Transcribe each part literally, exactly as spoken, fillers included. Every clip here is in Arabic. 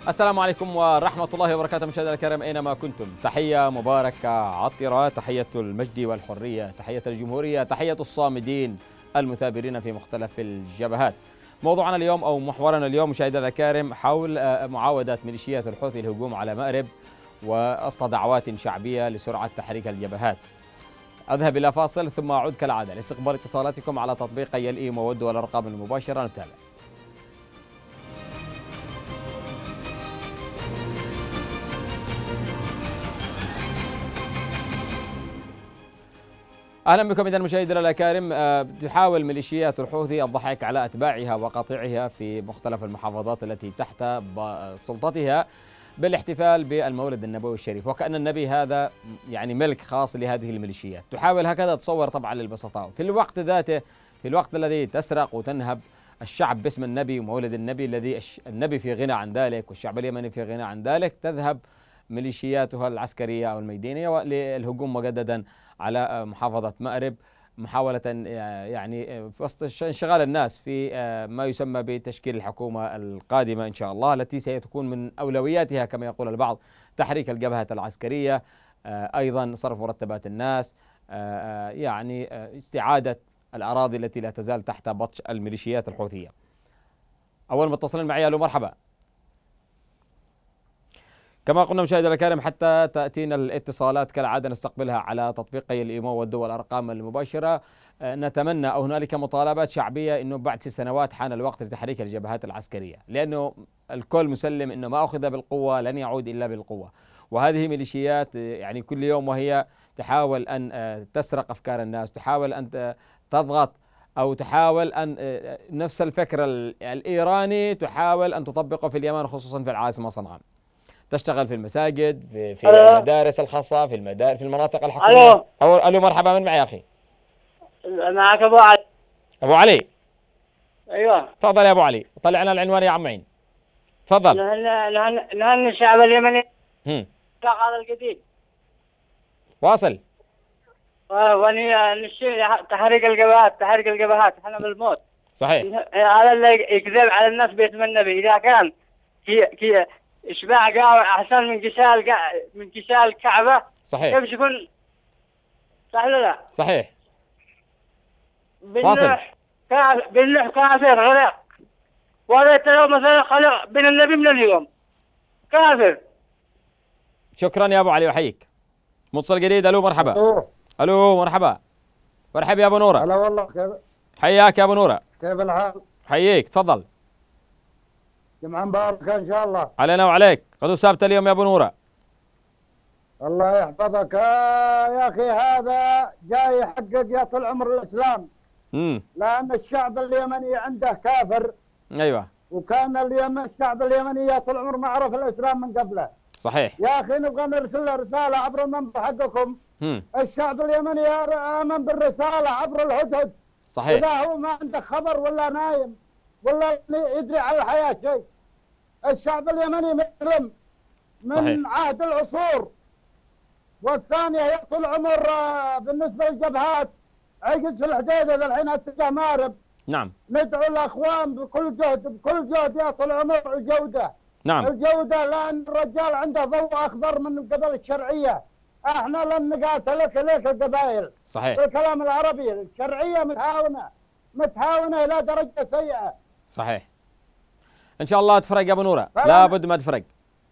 السلام عليكم ورحمة الله وبركاته مشاهدينا الكرام أينما كنتم، تحية مباركة عطرة، تحية المجد والحرية، تحية الجمهورية، تحية الصامدين المثابرين في مختلف الجبهات. موضوعنا اليوم أو محورنا اليوم مشاهدينا الكرام حول معاودة ميليشيات الحوثي الهجوم على مأرب وأسطى دعوات شعبية لسرعة تحريك الجبهات. أذهب إلى فاصل ثم أعود كالعادة لاستقبال اتصالاتكم على تطبيقي الإيمو والدول والأرقام المباشرة. نتابع. اهلا بكم اذا مشاهدينا الاكارم. تحاول ميليشيات الحوثي الضحك على اتباعها وقاطعها في مختلف المحافظات التي تحت سلطتها بالاحتفال بالمولد النبوي الشريف، وكأن النبي هذا يعني ملك خاص لهذه الميليشيات. تحاول هكذا تصور طبعا للبسطاء، في الوقت ذاته في الوقت الذي تسرق وتنهب الشعب باسم النبي ومولد النبي الذي النبي في غنى عن ذلك والشعب اليمني في غنى عن ذلك، تذهب ميليشياتها العسكرية أو الميدانية للهجوم مجددا على محافظة مأرب، محاولة يعني في وسط انشغال الناس في ما يسمى بتشكيل الحكومة القادمة إن شاء الله، التي ستكون من أولوياتها كما يقول البعض تحريك الجبهة العسكرية، أيضا صرف مرتبات الناس، يعني استعادة الأراضي التي لا تزال تحت بطش الميليشيات الحوثية. أول متصلين معي، ألو مرحبا. كما قلنا مشاهدينا الكرام حتى تأتينا الاتصالات كالعادة نستقبلها على تطبيقي الإيمو والدول الأرقام المباشرة. نتمنى أو هنالك مطالبات شعبية أنه بعد ست سنوات حان الوقت لتحريك الجبهات العسكرية، لأنه الكل مسلم أنه ما أخذ بالقوة لن يعود إلا بالقوة، وهذه ميليشيات يعني كل يوم وهي تحاول أن تسرق أفكار الناس، تحاول أن تضغط أو تحاول أن نفس الفكر الإيراني تحاول أن تطبقه في اليمن، خصوصا في العاصمة صنعاء. تشتغل في المساجد، في, في المدارس الخاصة، في المدارس في المناطق الحكومية. الو أو الو مرحبا، من معي يا أخي؟ معك أبو علي. أبو علي، أيوه تفضل يا أبو علي، طلعنا العنوان يا عمين، تفضل. نهن الشعب اليمني هم هذا الجديد واصل. وني نشيل تحريك الجبهات، تحريك الجبهات احنا بالموت. صحيح. هذا اللي يكذب على الناس باسم النبي، إذا كان كي كي إشباع قاوي أحسن من كسال من كسال الكعبة. صحيح. كيف يكون؟ صح ولا لا؟ صحيح. بالنح كافر، بالنح كافر غرق، وهذا اليوم مثلا خلق بين النبي من اليوم كافر. شكرا يا أبو علي وحيك. متصل جديد، ألو مرحبا. أوه. ألو مرحبا. مرحبا يا أبو نورة. هلا والله، كيف حياك يا أبو نورة. كيف الحال؟ حييك، تفضل. جمعة مباركة إن شاء الله. علينا وعليك. غدو سابت اليوم يا أبو نورة. الله يحفظك يا أخي، هذا جاي حق جزية العمر الإسلام. امم لأن الشعب اليمني عنده كافر. أيوه. وكان اليمن الشعب اليمني يا طول العمر ما عرف الإسلام من قبله. صحيح. يا أخي نبغى نرسل له رسالة عبر المنبر حقكم. امم الشعب اليمني آمن بالرسالة عبر الهدهد. صحيح. إذا هو ما عنده خبر ولا نايم ولا يدري على الحياة شيء. الشعب اليمني مسلم من صحيح. عهد العصور. والثانية يا طول العمر بالنسبة للجبهات عقد في الحديدة الحين اتجاه مأرب. نعم. ندعو الأخوان بكل جهد بكل جهد يا طول العمر الجودة. نعم. الجودة، لأن الرجال عنده ضوء أخضر من قبل الشرعية. احنا لن نقاتلك ليك القبائل. صحيح. بالكلام العربي الشرعية متهاونة متهاونة إلى درجة سيئة. صحيح. إن شاء الله تفرق يا أبو نورة، لابد ما تفرق.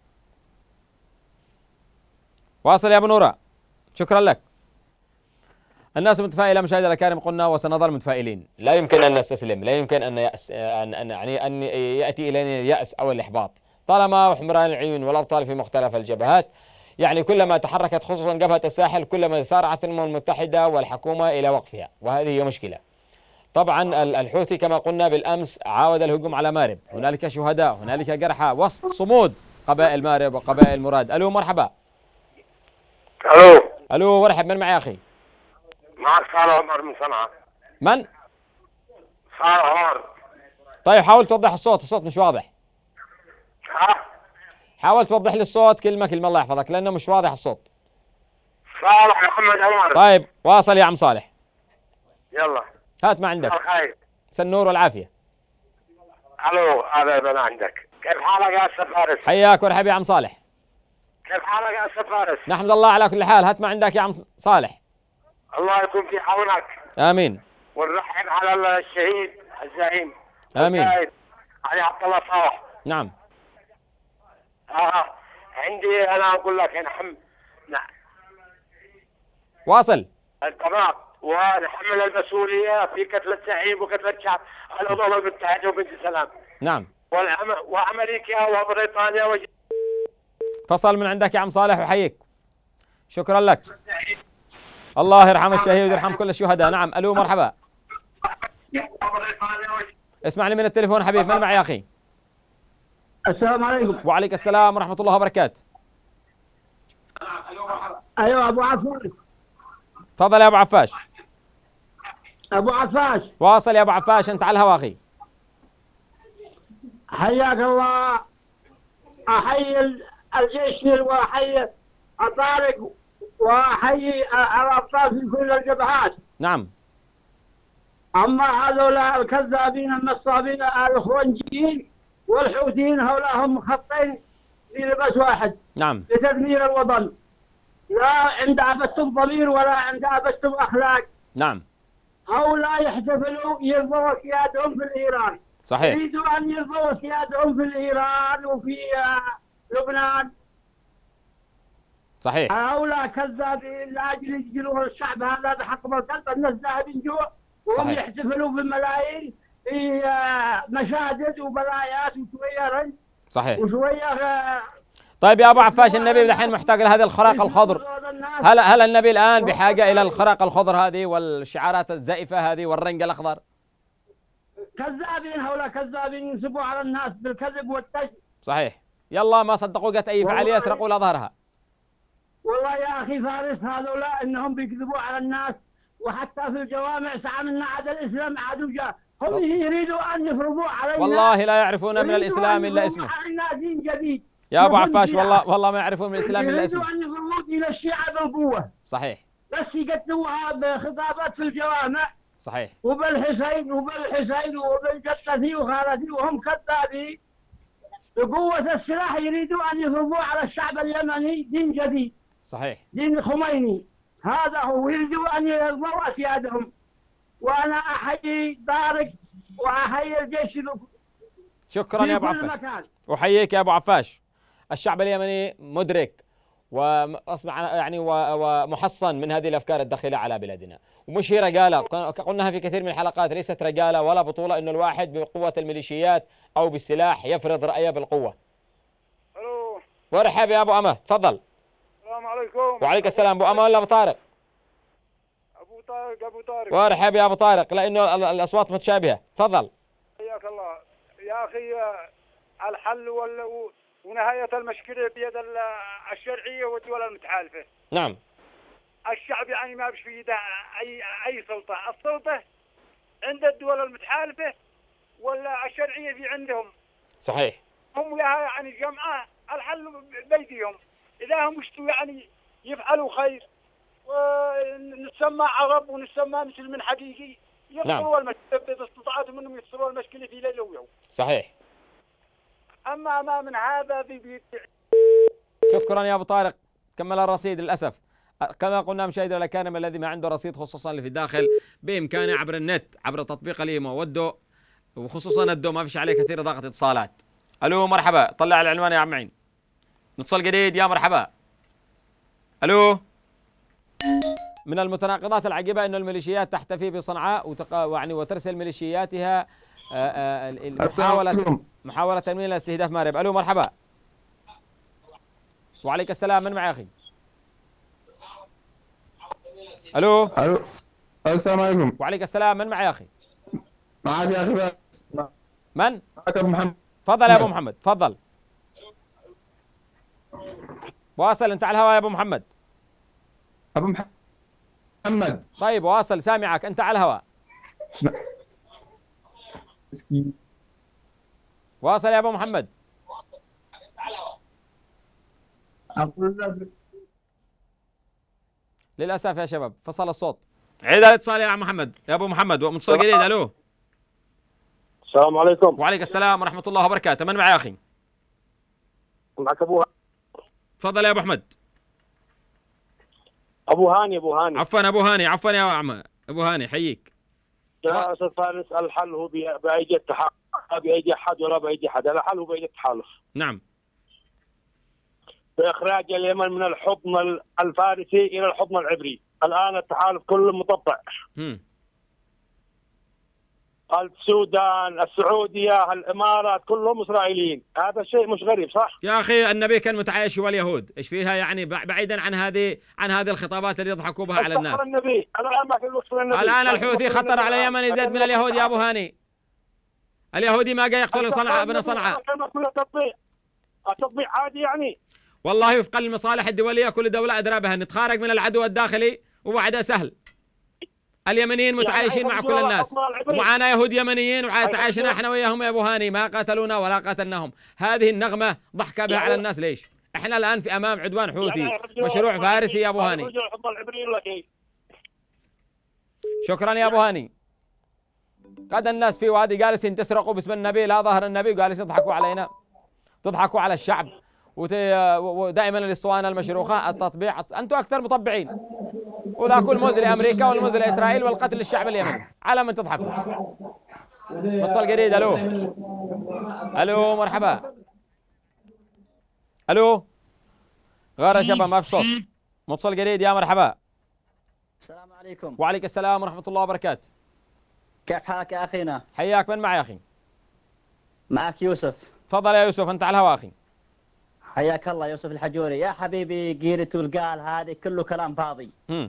واصل يا أبو نورة، شكرا لك. الناس متفائلة مشاهدينا الكرام، قلنا وسنظل متفائلين، لا يمكن أن نستسلم، لا يمكن أن يأس أن أن يعني أن يأتي إلينا اليأس أو الإحباط، طالما حمران العيون والأبطال في مختلف الجبهات. يعني كلما تحركت خصوصا جبهة الساحل كلما سارعت الأمم المتحدة والحكومة إلى وقفها، وهذه هي مشكلة. طبعا الحوثي كما قلنا بالأمس عاود الهجوم على مأرب، هنالك شهداء، هنالك جرحى وسط صمود قبائل مأرب وقبائل مراد. ألو مرحبا. الو ألو مرحب، من معي يا أخي؟ معك صالح عمر من صنعاء. من؟ صالح عمر. طيب حاول توضح الصوت، الصوت مش واضح. ها؟ حاول توضح لي الصوت كلمة كلمة الله يحفظك لأنه مش واضح الصوت. صالح محمد عمر. طيب واصل يا عم صالح. يلا هات ما عندك. الخير. سنور والعافية. الو هذا انا عندك. كيف حالك يا استاذ فارس؟ حياك ورحب يا عم صالح. كيف حالك يا استاذ فارس؟ نحمد الله على كل حال. هات ما عندك يا عم صالح. الله يكون في عونك. امين. ونرحب على الشهيد الزعيم امين. علي عبد الله صالح. نعم. اه عندي انا اقول لك نحم نعم واصل. تمام، ونحمل المسؤوليه في قتل الزعيم وقتل الشعب الامم المتحده وبنت سلام. نعم. وامريكا وبريطانيا و... فصل من عندك يا عم صالح وحييك. شكرا لك. الله يرحم الشهيد ويرحم كل الشهداء. نعم. الو مرحبا. اسمعني من التليفون حبيب. من معي يا اخي؟ السلام عليكم. وعليك السلام ورحمه الله وبركاته. ايوه ابو عفاش. تفضل يا ابو عفاش. ابو عفاش. واصل يا ابو عفاش، انت على الهواء اخي. حياك الله. احيي الجيش واحيي الطارق واحيي الابطال في كل الجبهات. نعم. اما هذولا الكذابين النصابين الاخوانجيين والحوثيين هؤلاء هم خطين في لباس واحد. نعم. لتدمير الوطن. لا عند عبثتم ضمير ولا عند عبثتم اخلاق. نعم. هؤلاء يحتفلوا يرضوا سيادهم في ايران. صحيح. يريدوا ان يرضوا سيادهم في ايران وفي لبنان. صحيح. هؤلاء كذابين لاجل يجلوا الشعب هذا بحق القلب. الناس ذاهبين جوع وهم صحيح. يحتفلوا بملايين في مشادد وبلايات وشويه رنج. صحيح. وشويه. طيب يا ابو عفاش، النبي دحين محتاج لهذه الخرق الخضر. هل هل النبي الان بحاجه الى الخرق الخضر هذه والشعارات الزائفه هذه والرنج الاخضر؟ كذابين هؤلاء كذابين ينسبوا على الناس بالكذب والتشبيه. صحيح. يلا ما صدقوا قت اي فعاليه يسرقوا لاظهرها. والله يا اخي فارس هذولاء انهم بيكذبوا على الناس، وحتى في الجوامع ساعة من عاد الاسلام عادوا جاء هم يريدوا ان يفرضوا علينا. والله لا يعرفون من الاسلام الا اسمه. علينا دين جديد. يا ابو عفاش والله والله ما يعرفون من الاسلام الا اسمه. يريدوا ان يفرضوا الى الشيعة بالقوة. صحيح. بس يقدموها بخطابات في الجوامع. صحيح. وبالحسين وبالحسين وبالجثثي وخالتي وهم كذابين. بقوة السلاح يريدوا ان يفرضوا على الشعب اليمني دين جديد. صحيح. دين الخميني. هذا هو يريدوا ان يرضوا اسيادهم. وانا احيي طارق واحيي الجيش. شكرا يا ابو عفاش. احييك يا ابو عفاش. الشعب اليمني مدرك واصبح يعني ومحصن من هذه الافكار الداخله على بلادنا، ومش هي رجاله، قلناها في كثير من الحلقات، ليست رجاله ولا بطوله انه الواحد بقوه الميليشيات او بالسلاح يفرض رايه بالقوه. الو مرحبا يا ابو امه، تفضل. السلام عليكم. وعليك السلام. ابو امه ولا ابو طارق؟ ابو طارق. ابو طارق. مرحبا يا ابو طارق، لانه الاصوات متشابهه، تفضل. حياك الله يا اخي. الحل وال... ونهايه المشكله بيد الشرعيه والدول المتحالفه. نعم. الشعب يعني ما بش في يده اي اي سلطه، السلطه عند الدول المتحالفه ولا الشرعيه في عندهم. صحيح. هم لها يعني جمعه الحل بيديهم، اذا هم يشتوا يعني يفعلوا خير ونسمى عرب ونسمى مسلمين حقيقي يفصلوا نعم. المشكله اذا استطاعتم انهم يفصلوا المشكله في ليله ويوم. صحيح. اما ما من هذا بي شكرا يا ابو طارق. كمل الرصيد. للاسف كما قلنا مشاهدينا الاكارم، الذي ما عنده رصيد خصوصا اللي في الداخل بامكانه عبر النت عبر تطبيق الإيمو والدو، وخصوصا الدو ما فيش عليه كثير ضغط اتصالات. الو مرحبا، طلع العنوان يا عم معين. نتصل جديد. يا مرحبا. الو. من المتناقضات العجيبه انه الميليشيات تحتفي بصنعاء وتق... يعني وترسل ميليشياتها محاوله محاوله تنميه الاستهداف مارب. الو مرحبا. وعليك السلام. من معي اخي؟ الو. الو. السلام عليكم. وعليك السلام. من معي يا اخي؟ معك يا اخي بس. من؟ معك ابو محمد. تفضل يا ابو محمد، تفضل. واصل انت على الهواء يا ابو محمد. ابو محمد. طيب واصل، سامعك، انت على الهواء. اسمع. واصل يا ابو محمد. للاسف يا شباب فصل الصوت. عيد الاتصال يا عم محمد. يا ابو محمد متصل جديد. الو. السلام عليكم. وعليك السلام ورحمه الله وبركاته. من معي يا اخي؟ معك ابو تفضل يا ابو احمد. ابو هاني ابو هاني عفوا ابو هاني، عفوا يا عم ابو هاني، حييك. يا استاذ فارس، الحل هو بي- بايدي التحالف، لا بايدي احد ولا بايدي احد، الحل هو بايدي التحالف. نعم. باخراج اليمن من الحضن الفارسي الى الحضن العبري، الان التحالف كله مطبع. هم. السودان، السعوديه، الامارات كلهم اسرائيليين، هذا شيء مش غريب صح؟ يا اخي النبي كان متعايش واليهود، ايش فيها يعني بعيدا عن هذه عن هذه الخطابات اللي يضحكوا بها على الناس. النبي الان ما في الوقت النبي. الان الحوثي خطر على اليمن يزيد من اليهود يا ابو هاني. اليهودي ما قاعد يقتل صنعاء ابن صنعاء. التطبيع التطبيع عادي يعني. والله وفق المصالح الدوليه كل دوله ادرى بها، نتخارج من العدو الداخلي وبعدها سهل. اليمنيين متعايشين مع كل الناس، ومعانا يهود يمنيين وتعايشنا احنا وياهم يا ابو هاني، ما قاتلونا ولا قاتلناهم. هذه النغمه ضحكه بها على الناس ليش؟ احنا الان في امام عدوان حوثي، مشروع فارسي يا ابو هاني. شكرا يا ابو هاني. قد الناس في وادي جالسين تسرقوا باسم النبي، لا ظهر النبي، وجالسين يضحكوا علينا، تضحكوا على الشعب، ودائما الاسطوانه المشروخه التطبيع، انتم اكثر مطبعين، وذا كل موز لامريكا والموز لاسرائيل والقتل للشعب اليمني، على من تضحكوا. متصل جديد. الو الو مرحبا. الو غار شباب ما في صوت. متصل جديد يا مرحبا. السلام عليكم. وعليك السلام ورحمه الله وبركاته. كيف حالك يا اخينا؟ حياك، من معي يا اخي؟ معك يوسف. تفضل يا يوسف، انت على الهواء اخي. حياك الله يوسف الحجوري. يا حبيبي قيرة والقال هذه كله كلام فاضي. امم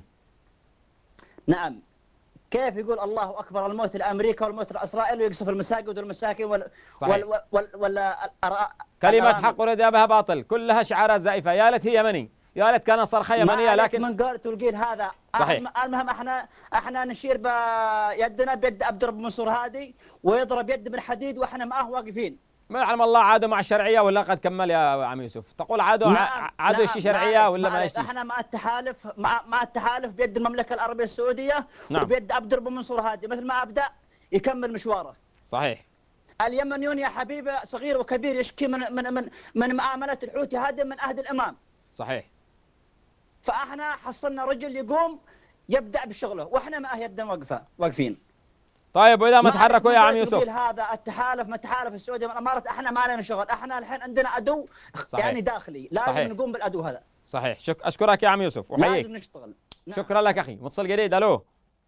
نعم. كيف يقول الله اكبر الموت لامريكا والموت لاسرائيل ويقصف المساجد والمساكن وال وال وال, وال, وال... كلمة حق ورد بها باطل، كلها شعارات زائفة. يا لت هي يمني، يا لت كان صرخة يمنية، لكن من قالت والقيل هذا صحيح. المهم احنا احنا نشير بيدنا بيد عبد رب منصور هادي ويضرب يد من حديد واحنا معه واقفين. ما يعلم الله عادوا مع الشرعية ولا قد كمل يا عم يوسف؟ تقول عادوا نعم عادوا نعم شيء شرعية ولا ما يشتي؟ احنا مع التحالف مع مع التحالف بيد المملكة العربية السعودية. نعم. وبيد عبد رب منصور هادي، مثل ما ابدا يكمل مشواره. صحيح. اليمنيون يا حبيبي صغير وكبير يشكي من من من من معاملة الحوثي هذا من عهد الامام. صحيح. فاحنا حصلنا رجل يقوم يبدع بشغله واحنا معه يدنا واقفه واقفين. طيب واذا ما تحركوا يا عم يوسف؟ هذا التحالف ما تحالف السعوديه والامارات، احنا ما لنا شغل، احنا الحين عندنا عدو صحيح. يعني داخلي لازم صحيح. نقوم بالعدو هذا. صحيح. شك... اشكرك يا عم يوسف وحييك. لازم نشتغل. نعم. شكرا لك اخي. متصل جديد. الو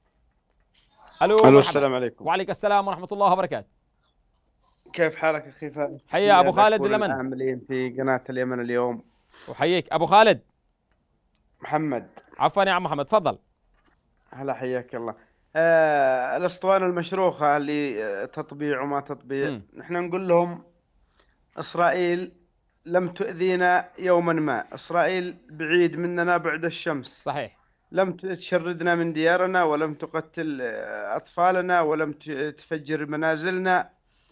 الو الو السلام عليكم. وعليك السلام ورحمه الله وبركاته. كيف حالك اخي فارس؟ حيا ابو خالد ولا من؟ عاملين في قناه اليمن اليوم. وحييك ابو خالد. محمد. عفوا يا عم محمد، تفضل. هلا حياك الله. آه الاسطوانه المشروخه اللي تطبيع وما تطبيع، نحن نقول لهم اسرائيل لم تؤذينا يوما ما، اسرائيل بعيد مننا بعد الشمس. صحيح. لم تشردنا من ديارنا ولم تقتل اطفالنا ولم تفجر منازلنا.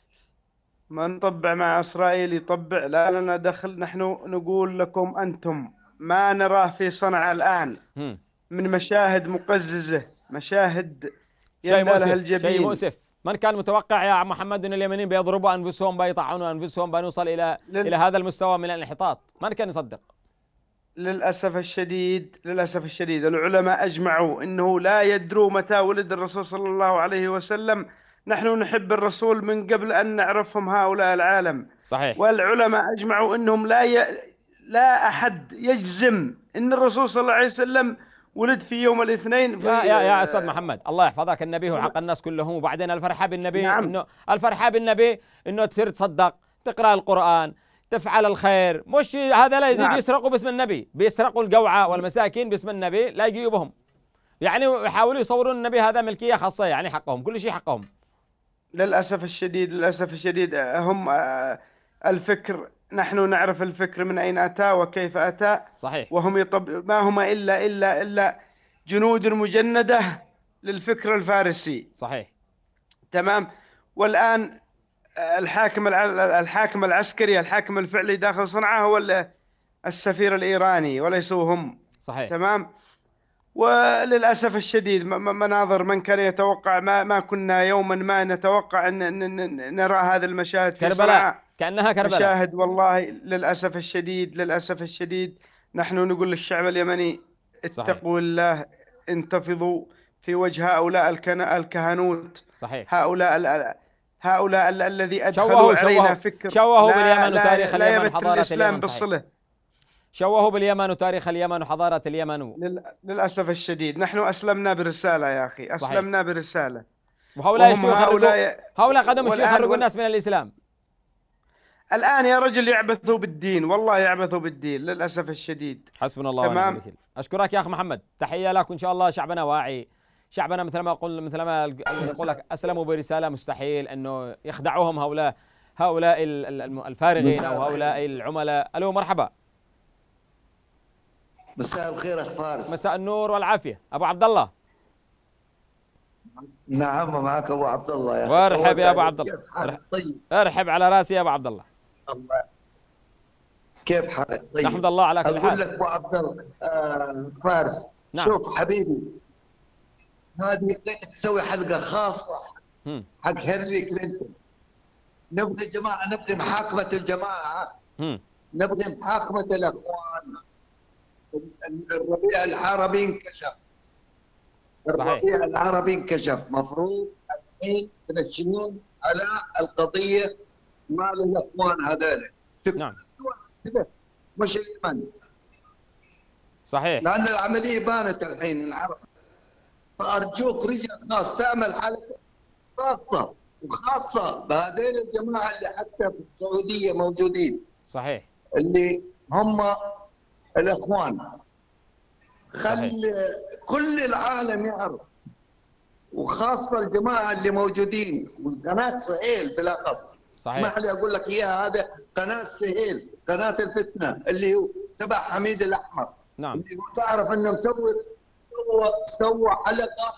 ما نطبع مع اسرائيل يطبع، لا لنا دخل. نحن نقول لكم انتم ما نراه في صنعاء الان م. من مشاهد مقززه، مشاهد شيء مؤسف. شيء مؤسف. من كان متوقع يا عم محمد ان اليمنيين بيضربوا انفسهم بيطعنوا انفسهم بنوصل الى لل... الى هذا المستوى من الانحطاط؟ من كان يصدق؟ للاسف الشديد للاسف الشديد العلماء اجمعوا انه لا يدروا متى ولد الرسول صلى الله عليه وسلم. نحن نحب الرسول من قبل ان نعرفهم هؤلاء العالم. صحيح. والعلماء اجمعوا انهم لا ي... لا احد يجزم ان الرسول صلى الله عليه وسلم ولد في يوم الاثنين. في يا يا يا استاذ محمد الله يحفظك، النبي هو حق الناس كلهم. وبعدين الفرحه بالنبي نعم. انه الفرحه بالنبي انه تصير تصدق، تقرا القران، تفعل الخير، مش هذا لا يزيد. نعم. يسرقوا باسم النبي، بيسرقوا الجوعى والمساكين باسم النبي، لا يجيوا بهم. يعني يحاولوا يصورون النبي هذا ملكيه خاصه، يعني حقهم، كل شيء حقهم. للاسف الشديد للاسف الشديد هم الفكر، نحن نعرف الفكر من أين أتى وكيف أتى. صحيح. وهم يطب ما هم إلا إلا إلا جنود مجندة للفكر الفارسي. صحيح. تمام. والآن الحاكم الحاكم العسكري، الحاكم الفعلي داخل صنعاء هو السفير الإيراني وليسوا هم. صحيح. تمام. وللأسف الشديد مناظر من كان يتوقع، ما ما كنا يوما ما نتوقع أن نرى هذه المشاهد في كربلاء. كأنها كربلاء. مشاهد والله للأسف الشديد، للأسف الشديد نحن نقول للشعب اليمني اتقوا الله، انتفضوا في وجه هؤلاء الكهنوت. صحيح. هؤلاء ال هؤلاء ال الذي أدخلوا شوهوا علينا شوهوا فكر شوهوا باليمن وتاريخ لا اليمن وحضارة اليمن. بالصلة. شوهوا باليمن وتاريخ اليمن وحضارة اليمن و... للأسف الشديد نحن أسلمنا برسالة يا أخي، أسلمنا صحيح. برسالة. وهؤلاء يشتوا يخرجوا، هؤلاء قدموا يخرجوا الناس من الإسلام. الآن يا رجل يعبثوا بالدين، والله يعبثوا بالدين للأسف الشديد. حسبنا الله ونعم الوكيل. أشكرك يا أخ محمد، تحية لك، وإن شاء الله شعبنا واعي، شعبنا مثل ما قل مثل ما يقول لك أسلموا برسالة، مستحيل أنه يخدعوهم هؤلاء هؤلاء الفارغين أو هؤلاء العملاء. ألو مرحبا. مساء الخير أخ فارس. مساء النور والعافية أبو عبد الله. نعم معك أبو عبد الله يا أخي. وارحب يا أبو عبد الله. طيب. ارحب على راسي يا أبو عبد الله. الله. كيف حالك؟ طيب. نحمد الله على كل حال. أقول لك أبو عبد الله آه فارس. نعم. شوف حبيبي، هذه تسوي حلقة خاصة هم. حق هنري كلينتون. نبغي جماعة، نبغي محاكمة الجماعة. هم. نبغي محاكمة الأخوان. الربيع العربي انكشف. الربيع العربي انكشف، مفروض الحين تنشنون على القضيه مال الاخوان هذول. نعم. مش اليمن. صحيح. لان العمليه بانت الحين العرب. فارجوك رجع خاص تعمل حلقه خاصه وخاصه بهذين الجماعه اللي حتى في السعوديه موجودين. صحيح. اللي هم الاخوان. خل كل العالم يعرف، وخاصه الجماعه اللي موجودين، وقناه سهيل بالاخص. صحيح. اسمح لي اقول لك اياها، هذا قناه سهيل، قناه الفتنه اللي هو تبع حميد الاحمر. نعم. اللي هو تعرف انه مسوي سوى سوى حلقه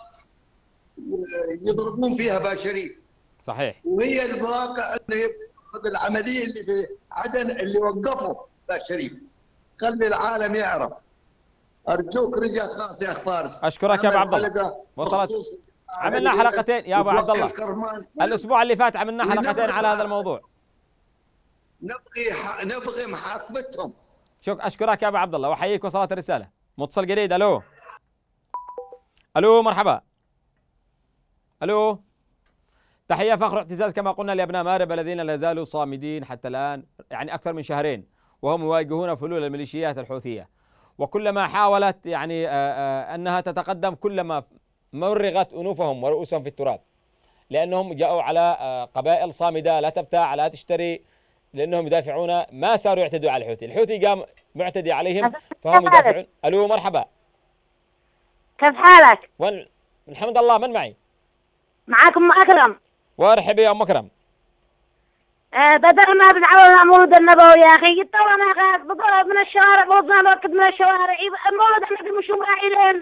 يضربون فيها باشرين. صحيح. وهي الواقع انه ياخذ العمليه اللي في عدن اللي وقفوا باشرين. خلي العالم يعرف. ارجوك رجع خاص يا اخ فارس. اشكرك يا ابو عبد الله. وصلت. عملنا حلقتين يا ابو عبد الله. الاسبوع اللي فات عملنا حلقتين على هذا الموضوع. نبغي ح... نبغي محاكمتهم. شوف اشكرك يا ابو عبد الله واحييك، وصلت الرساله. متصل جديد. الو الو مرحبا. الو. تحيه فخر واعتزاز كما قلنا لابناء مارب الذين لا زالوا صامدين حتى الان، يعني اكثر من شهرين، وهم يواجهون فلول الميليشيات الحوثيه. وكلما حاولت يعني أنها تتقدم كلما مرغت أنوفهم ورؤوسهم في التراب، لأنهم جاءوا على قبائل صامدة لا تبتاع لا تشتري، لأنهم يدافعون، ما صاروا يعتدوا على الحوثي. الحوثي قام معتدي عليهم فهم يدافعون. ألو مرحبا. كيف حالك؟ وين؟ الحمد لله. من معي؟ معك أم أكرم. وارحبي يا أم أكرم. آه بدل ما بتعود المولد النبوي يا اخي، قلت له انا خاف بضرب من الشوارع، بوزنا الوقت من الشوارع، المولد النبي مش راعيين.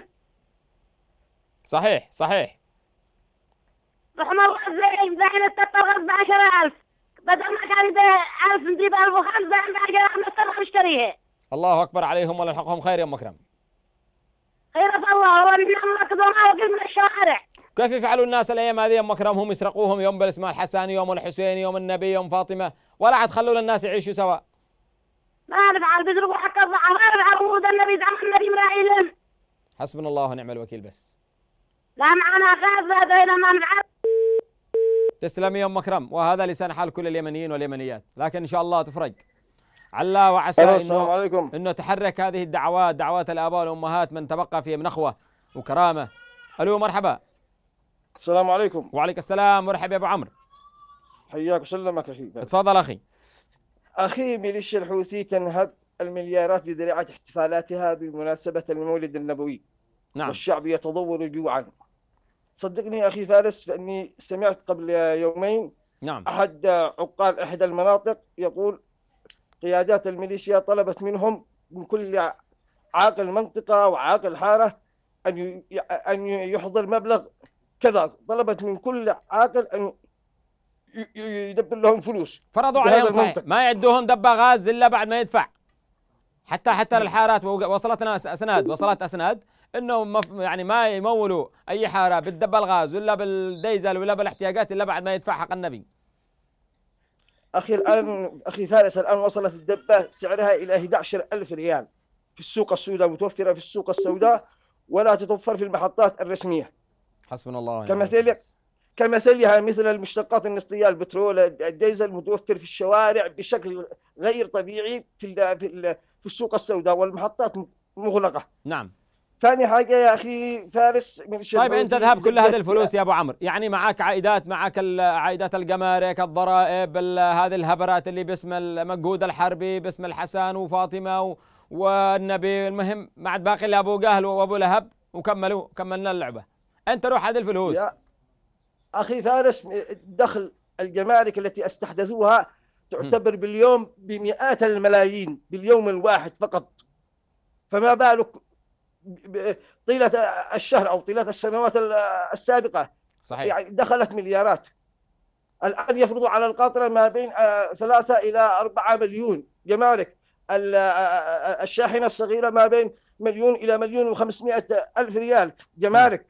صحيح صحيح. رحم الله زين زين التطرق ب عشرة آلاف، بدل ما كان يبيع ألف نجيب ألف وخمسة، عند عشرة آلاف نشتريها. الله اكبر عليهم ولا يلحقهم خير يا ام اكرم. خير الله، ونحن ركضونا وقف من الشوارع. كيف يفعلوا الناس الايام هذه يا ام اكرم؟ هم يسرقوهم يوم بالاسماء الحسن، يوم الحسين، يوم النبي، يوم فاطمه، ولا عاد خلوا للناس يعيشوا سوا. ما نفعل، بيضربوا حق الضعف، ما نفعل ولود النبي، زعم النبي مراعي لهم. حسبنا الله ونعم الوكيل. بس لا معنا غاز هذا ما نفعل. تسلمي يا ام اكرم، وهذا لسان حال كل اليمنيين واليمنيات، لكن ان شاء الله تفرج. علا وعسى انه انه تحرك هذه الدعوات، دعوات الاباء والامهات، من تبقى في نخوه وكرامه. الو مرحبا. السلام عليكم. وعليك السلام. مرحبا يا ابو عمرو. حياك وسلمك اخي. تفضل اخي. اخي، ميليشيا الحوثي تنهب المليارات بذريعه احتفالاتها بمناسبه المولد النبوي. نعم. والشعب يتضور جوعا. صدقني يا اخي فارس، فاني سمعت قبل يومين نعم احد عقال احدى المناطق يقول قيادات الميليشيا طلبت منهم من كل عاقل منطقه وعاقل حاره ان ان يحضر مبلغ كذا، طلبت من كل عاقل ان يدبر لهم فلوس. فرضوا عليهم صحيح، ما يدوهم دبة غاز الا بعد ما يدفع. حتى حتى للحارات وصلتنا اسناد، وصلت اسناد انه يعني ما يمولوا اي حاره بالدبة الغاز ولا بالديزل ولا بالاحتياجات الا بعد ما يدفع حق النبي. أخي الآن أخي فارس، الآن وصلت الدبة سعرها إلى أحد عشر ألف ريال في السوق السوداء، متوفرة في السوق السوداء ولا تتوفر في المحطات الرسمية. حسبنا الله ونعم كمثل كمثلها مثل المشتقات النفطية، البترول، الديزل، متوفر في الشوارع بشكل غير طبيعي في في في السوق السوداء والمحطات مغلقة. نعم. ثاني حاجة يا أخي فارس، من طيب أنت ذهب كل هذه الفلوس يا أبو عمرو، يعني معك عائدات، معك عائدات الجمارك، الضرائب، هذه الهبرات اللي باسم المجهود الحربي، باسم الحسن وفاطمة والنبي، المهم ما عاد باقي إلا أبو جهل وأبو لهب وكملوا كملنا اللعبة. أنت روح هذه الفلوس. يا أخي فارس، دخل الجمارك التي استحدثوها تعتبر باليوم بمئات الملايين باليوم الواحد فقط، فما بالك طيلة الشهر أو طيلة السنوات السابقة. صحيح. يعني دخلت مليارات. الآن يفرضوا على القاطرة ما بين ثلاثة إلى أربعة مليون جمارك، الشاحنة الصغيرة ما بين مليون إلى مليون وخمسمائة ألف ريال جمارك.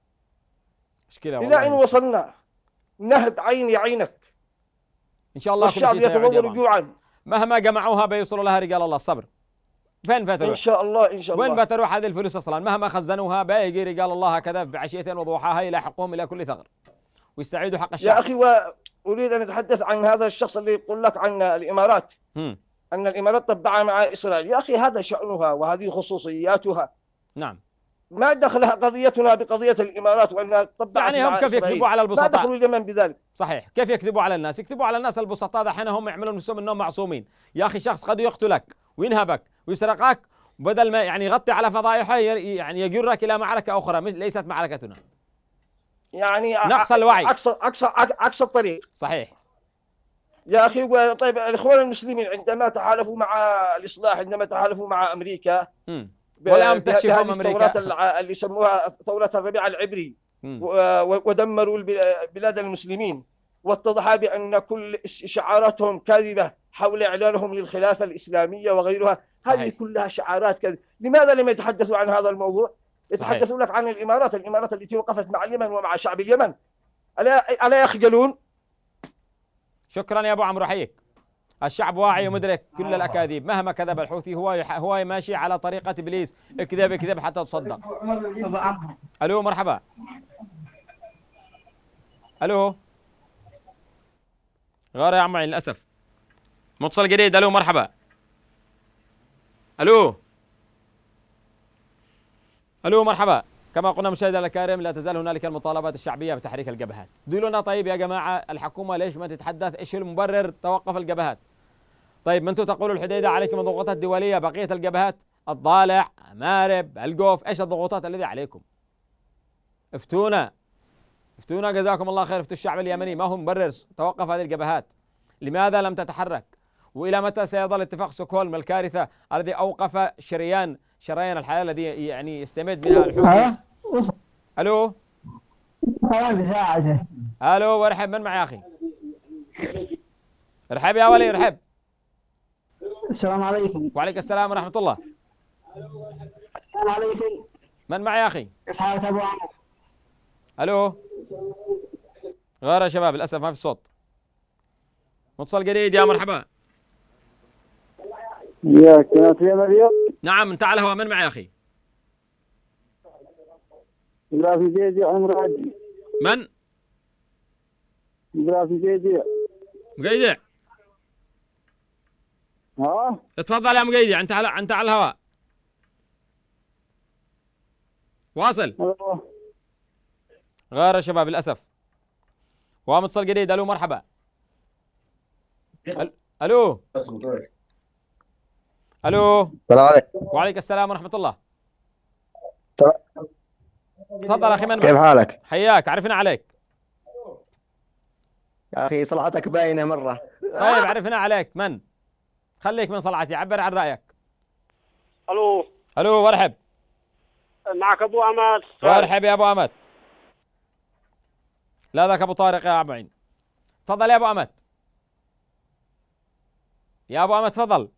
مشكلة إلى أين وصلنا؟ نهب عيني عينك. إن شاء الله والشعب يتضرر جوعا. مهما جمعوها بيوصلوا لها رجال الله. الصبر. فين بتروح؟ إن شاء الله إن شاء الله. وين بتروح هذه الفلوس أصلا؟ مهما خزنوها بيجي رجال الله هكذا بعشية وضحاها يلاحقهم إلى كل ثغر ويستعيدوا حق الشعب. يا أخي، وأريد أن أتحدث عن هذا الشخص اللي يقول لك عن الإمارات. هم. أن الإمارات طبعها مع إسرائيل. يا أخي هذا شأنها وهذه خصوصياتها. نعم. ما دخلها قضيتنا بقضية الإمارات وأنها طبعت يعني هم كيف يكذبوا على البسطاء؟ ما دخلوا اليمن بذلك. صحيح. كيف يكذبوا على الناس؟ يكذبوا على الناس البسطاء دحين هم يعملون نفسهم أنهم معصومين. يا أخي شخص قد يقتلك وينهبك ويسرقك، بدل ما يعني يغطي على فضائحه يعني يجرك إلى معركة أخرى ليست معركتنا. يعني نقص الوعي، عكس عكس عكس الطريق. صحيح يا أخي. طيب الإخوان المسلمين عندما تحالفوا مع الإصلاح، عندما تحالفوا مع أمريكا م. والآن تكشفهم أمريكا اللي يسموها ثورة الربيع العبري، ودمروا بلاد المسلمين، واتضح بأن كل شعاراتهم كاذبة حول إعلانهم للخلافة الإسلامية وغيرها. هذه صحيح. كلها شعارات كذب. لماذا لم يتحدثوا عن هذا الموضوع؟ يتحدثوا لك عن الإمارات، الإمارات التي وقفت مع اليمن ومع شعب اليمن. ألا ألا يخجلون؟ شكرا يا أبو عمرو، حيك. الشعب واعي ومدرك كل الأكاذيب، مهما كذب الحوثي هو هو ماشي على طريقة إبليس، اكذب اكذب حتى تصدق. ألو مرحبا. ألو غار يا عمي للأسف. متصل جديد. ألو مرحبا. ألو ألو مرحبا. كما قلنا مشاهدينا الكرام، لا تزال هنالك المطالبات الشعبية بتحريك الجبهات. قولوا لنا طيب يا جماعة، الحكومة ليش ما تتحدث؟ ايش المبرر توقف الجبهات؟ طيب ما انتم تقولوا الحديدة عليكم الضغوطات الدولية، بقية الجبهات الضالع، مارب، الجوف، ايش الضغوطات التي عليكم؟ افتونا افتونا جزاكم الله خير، افتوا الشعب اليمني، ما هو مبرر توقف هذه الجبهات؟ لماذا لم تتحرك؟ وإلى متى سيظل اتفاق ستوكهولم الكارثة الذي أوقف شريان شريان الحياة الذي يعني يستمد منها الحوثي؟ ألو ألو ورحب. من معي يا أخي؟ ارحب يا ولي ارحب. السلام عليكم. وعليك السلام ورحمة الله. السلام عليكم. من معي يا أخي؟ كيف حالك أبو عمرو؟ ألو غير يا شباب للأسف ما في صوت. متصل جديد. يا مرحبا. يا كانت يا مريم. نعم انت على الهواء. من معي يا أخي؟ لا في جيدي عمر عدي. من؟ لا في جيدي. مقيدع. ها؟ اتفضل يا مقيدع، انت على انت على الهواء. واصل. أوه. غير يا شباب للأسف. ومتصل جديد. ألو مرحبا. أل... ألو ألو السلام عليكم. وعليك السلام ورحمة الله. تفضل أخي. من كيف حالك؟ حياك، عرفنا عليك. يا أخي صلعتك باينة مرة. طيب عرفنا عليك. من؟ خليك من صلعتي، عبر عن رأيك. ألو ألو ورحب. معك أبو عماد. ورحب يا أبو عماد. لا ذاك أبو طارق يا أبو عين. تفضل يا أبو عماد. يا أبو عماد تفضل.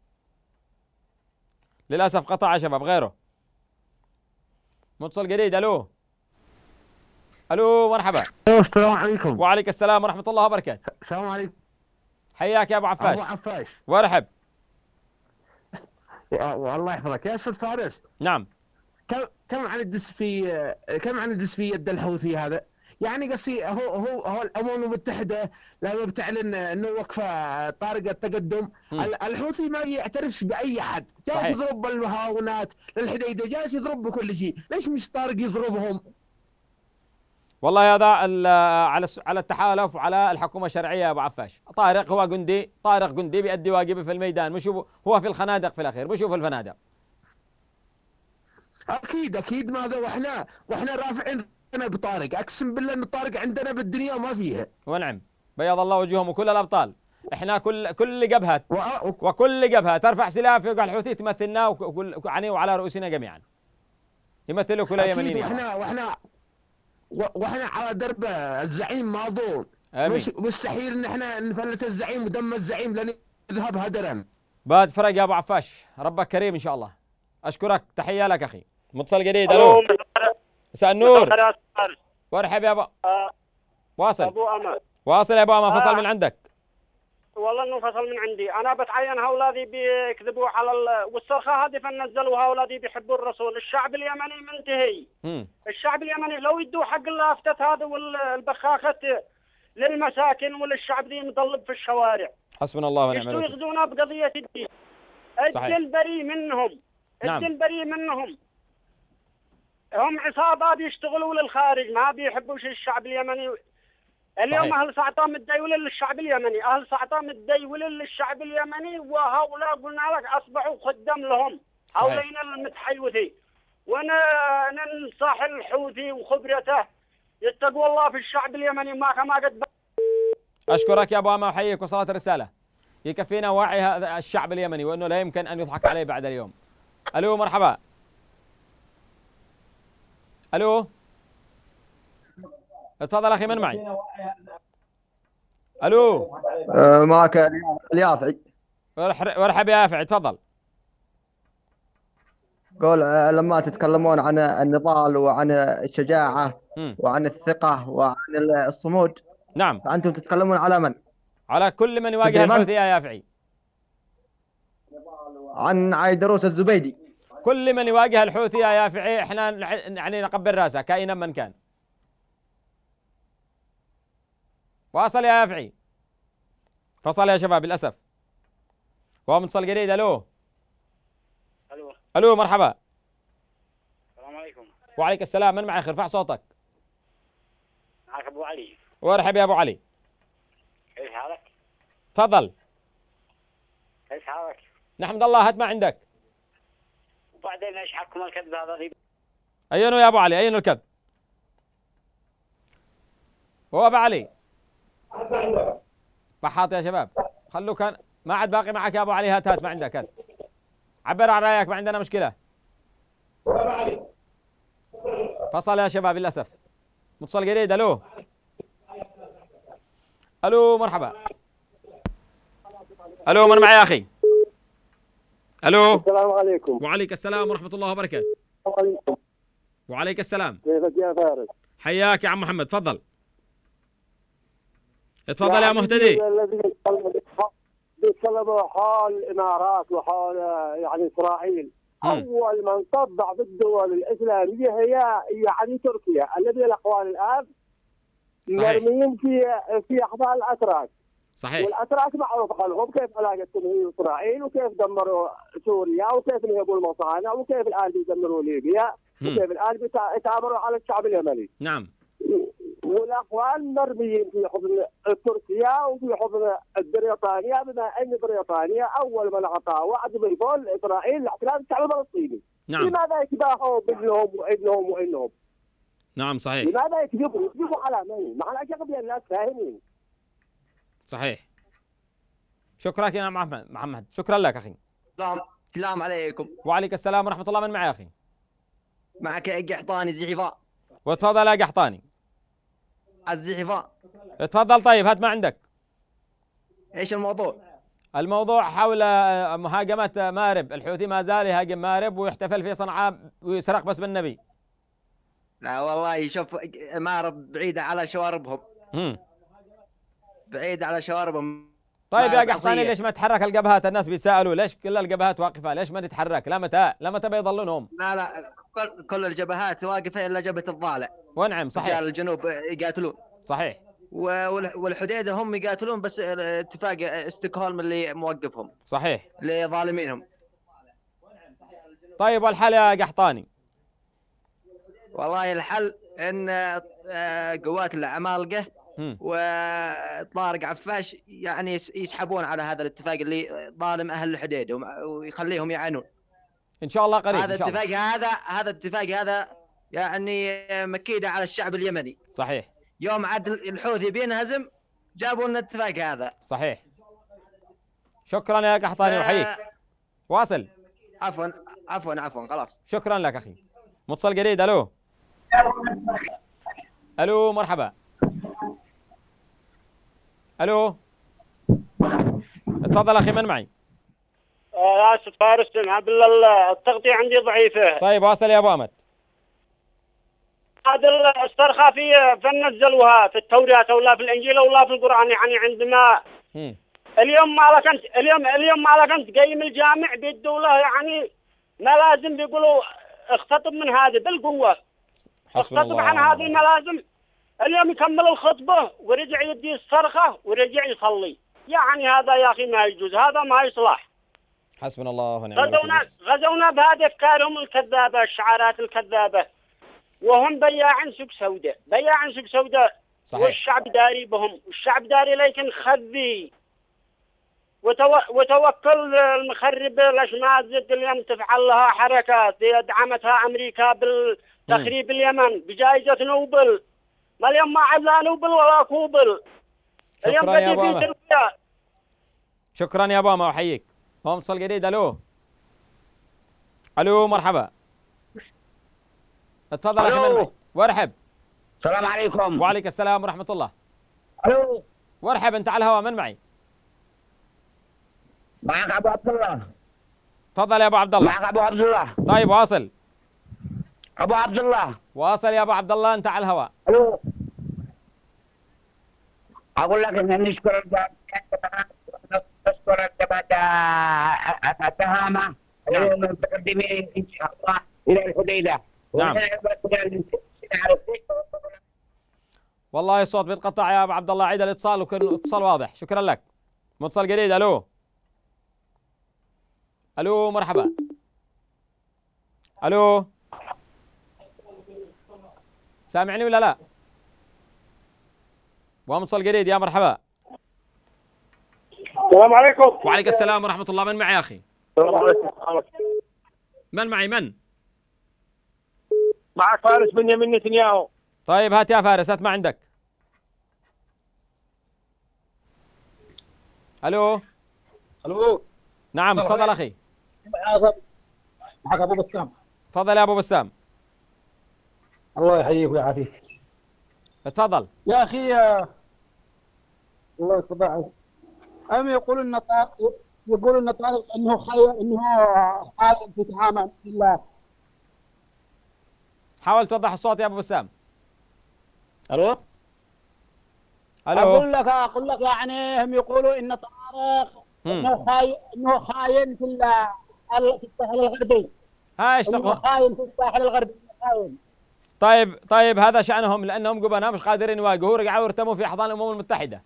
للأسف قطع يا شباب. غيره. متصل جديد. ألو ألو مرحبا. السلام عليكم. وعليك السلام ورحمة الله وبركاته. السلام عليكم. حياك يا ابو عفاش. ابو عفاش وارحب. والله يحفظك يا استاذ فارس. نعم. كم كم عن الدس في كم عن الدس في يد الحوثي هذا؟ يعني قصدي هو هو هو الامم المتحده لما بتعلن انه وقفه طارق التقدم، م. الحوثي ما يعترفش باي حد، جالس يضرب المهاونات للحديده، جالس يضرب بكل شيء، ليش مش طارق يضربهم؟ والله هذا على على التحالف وعلى الحكومه الشرعيه يا ابو عفاش. طارق هو جندي، طارق جندي بيأدي واجبه في الميدان، مش هو في الخنادق في الاخير، مش هو في الفنادق. اكيد اكيد ماذا واحنا واحنا رافعين انا بطارق، اقسم بالله ان طارق عندنا بالدنيا ما فيها. ونعم، بيض الله وجوههم وكل الابطال. احنا كل كل جبهه وكل جبهه ترفع سلاح فوق الحوثي تمثلنا وكل يعني وعلى رؤوسنا جميعا. يمثلوا كل يمنيين. واحنا واحنا واحنا على درب الزعيم ماضون. مش مستحيل ان احنا نفلت الزعيم ودم الزعيم لن يذهب هدرا. بعد فرق يا ابو عفاش، ربك كريم ان شاء الله. اشكرك، تحيه لك اخي. متصل جديد. الو مساء النور. وارحب يا ابو. آه. واصل ابو امان. واصل يا ابو امان. فصل آه. من عندك. والله انه فصل من عندي. انا بتعين هؤلاء بيكذبوا على ال... والصرخه هذه فنزلوا هؤلاء بيحبوا الرسول. الشعب اليمني منتهي. م. الشعب اليمني لو يدوا حق اللافتات هذا والبخاخه للمساكن وللشعب دي مضلب في الشوارع. حسبنا الله ونعم الوكيل. يخذونا بقضيه الدين. الدين بريء منهم. نعم. الدين بريء منهم. هم عصابات بيشتغلوا للخارج، ما بيحبوش الشعب اليمني. اليوم صحيح. اهل صعطا متداولين للشعب اليمني، اهل صعطا متداولين للشعب اليمني، وهؤلاء قلنا لك اصبحوا خدام لهم. هؤلاء المتحيوثي. وانا ننصح الحوثي وخبرته يتقوا الله في الشعب اليمني ما كما قد. اشكرك يا ابو اما واحييك، وصلت الرساله. يكفينا وعي هذا الشعب اليمني وانه لا يمكن ان يضحك عليه بعد اليوم. الو مرحبا. الو اتفضل اخي، من معي؟ الو أه معك اليافعي. وارحب يا يافعي، تفضل. قول لما تتكلمون عن النضال وعن الشجاعة م. وعن الثقة وعن الصمود، نعم، فأنتم تتكلمون على من؟ على كل من يواجه الحوثي يا يافعي. عن عيدروس الزبيدي. كل من يواجه الحوثي يا يافعي احنا يعني نقبل راسه كائنا من كان. واصل يا يافعي. فصل يا شباب للاسف. هو متصل جديد. الو الو الو مرحبا. السلام عليكم. وعليك السلام، من معك؟ ارفع صوتك. معك ابو علي. وارحب يا ابو علي. كيف حالك؟ تفضل. كيف حالك؟ نحمد الله. هات ما عندك. وبعدين ايش حكم الكذب هذا؟ اينه يا ابو علي؟ اينه الكذب؟ هو ابو علي بحاط يا شباب. خلوه كان ما عاد باقي معك يا ابو علي. هات هات ما عندك. هات عبر عن رايك، ما عندنا مشكله. فصل يا شباب للاسف. متصل جديد. الو الو مرحبا. الو من معي يا اخي؟ الو السلام عليكم. وعليك السلام ورحمه الله وبركاته. وعليكم. وعليك السلام. كيفك يا فارس؟ حياك يا عم محمد، تفضل. اتفضل يا مهتدي. الذي بيتكلموا حول الامارات وحول يعني اسرائيل. م. اول من طبع بالدول الاسلاميه هي يعني تركيا، الذي الاخوان الان مرميين في في احضان الاتراك. صحيح. والاتراك معروف عنهم كيف علاقتهم هي واسرائيل، وكيف دمروا سوريا، وكيف نهبوا المصانع، وكيف الان بيدمروا ليبيا، م. وكيف الان بيتآمروا على الشعب اليمني. نعم. والاخوان مرميين في حضن تركيا وفي حضن بريطانيا، بما ان بريطانيا اول من اعطى وعد بالفول لاسرائيل لاحتلال الشعب الفلسطيني. نعم. لماذا يتباهوا بابنهم وابنهم وانهم؟ نعم صحيح. لماذا يكذبوا؟ يكذبوا على من؟ مع الاشياء الناس فاهمين. صحيح. شكرا يا محمد. محمد شكرا لك اخي. السلام السلام عليكم. وعليك السلام ورحمه الله. من معي يا اخي؟ معك قحطاني زحفاء. وتفضل يا قحطاني. الزحفاء. اتفضل. طيب هات ما عندك. ايش الموضوع؟ الموضوع حول مهاجمة مارب. الحوثي ما زال يهاجم مارب ويحتفل في صنعاء ويسرق بس بالنبي. لا والله شوف، مارب بعيدة على شواربهم. امم بعيدة على شواربهم. طيب يا قحطاني ليش ما تحرك الجبهات؟ الناس بيتساءلوا ليش كل الجبهات واقفة؟ ليش ما تتحرك؟ لا متى؟ لا متى بيضلونهم؟ لا لا كل, كل الجبهات واقفة إلا جبهة الضالع. ونعم صحيح. رجال الجنوب يقاتلون. صحيح. والحديدة هم يقاتلون بس اتفاق ستوكهولم اللي موقفهم. صحيح. لظالمينهم. طيب والحل يا قحطاني؟ والله الحل ان قوات العمالقه وطارق عفاش يعني يسحبون على هذا الاتفاق اللي ظالم اهل الحديده ويخليهم يعانون. ان شاء الله قريب. هذا الاتفاق هذا هذا الاتفاق هذا يعني مكيده على الشعب اليمني. صحيح. يوم عاد الحوثي بينهزم جابوا لنا الاتفاق هذا. صحيح. شكرا يا قحطاني ف... وحييك. واصل. عفوا عفوا عفوا خلاص. شكرا لك اخي. متصل جديد. الو الو مرحبا. الو تفضل اخي من معي؟ يا استاذ فارس بالله التغطيه عندي ضعيفه. طيب واصل يا ابو امد. هذا الصرخه في فنزلوها في التوراه ولا في الانجيل ولا في القران يعني عندما م. اليوم ما لك انت اليوم اليوم ما لك انت قايم الجامع بيدوا له يعني ما لازم بيقولوا اختطب من هذه بالقوه. اختطب عن هذه الملازم. اليوم يكمل الخطبه ورجع يدي الصرخه ورجع يصلي. يعني هذا يا اخي ما يجوز، هذا ما يصلح. حسبنا الله ونعم الوكيل. غزونا غزونا بهذه افكارهم الكذابه، الشعارات الكذابه، وهم بياعين سوق سوداء، بياعين سوق سوداء. صحيح. والشعب داري بهم، والشعب داري لكن خذي وتو... وتوكل المخرب الاشماز اليوم تفعل لها حركات دعمتها امريكا بالتخريب اليمن بجائزه نوبل. ما اليوم ما عاد لا نوبل ولا كوبل. شكرا يا ابو امل. شكرا يا ابو امل واحييك. هو متصل جديد. الو الو مرحبا. اتفضل اخي من معي. وارحب. السلام عليكم. وعليك السلام ورحمه الله. الو وارحب انت على الهواء. من معي؟ معك ابو عبد الله. تفضل يا ابو عبد الله. معك ابو عبد الله. طيب واصل. ابو عبد الله. واصل يا ابو عبد الله انت على الهواء. الو اقول لك ان نشكر الجامعه نشكر الجامعه التهامه اليوم متقدمين ان شاء الله الى الحديده. نعم. والله الصوت بيتقطع يا ابو عبد الله. عيد الاتصال وكان الاتصال واضح. شكرا لك. متصل جديد. الو الو مرحبا. الو سامعني ولا لا؟ ومتصل جديد. يا مرحبا. السلام عليكم. وعليك السلام ورحمة الله. من معي يا أخي؟ السلام عليكم. من معي من؟ معك فارس بنيامين نتنياهو. طيب هات يا فارس. هات ما عندك. الو الو نعم تفضل اخي. معك ابو بسام. تفضل يا ابو بسام. الله يحييك ويعافيك. تفضل يا اخي. الله يتفضل. هم يقولون ان طارق يقولون ان طارق انه خير انه خائن في تعامل بالله. حاول توضح الصوت يا ابو بسام. الو الو اقول لك اقول لك يعني هم يقولوا ان طارق انه خاين انه خاين في في الساحل الغربي. ها ايش تقول؟ خاين في الساحل الغربي. خاين. طيب طيب هذا شأنهم لانهم جبناء مش قادرين يواجهوا. رجعوا يرتموا في احضان الامم المتحده.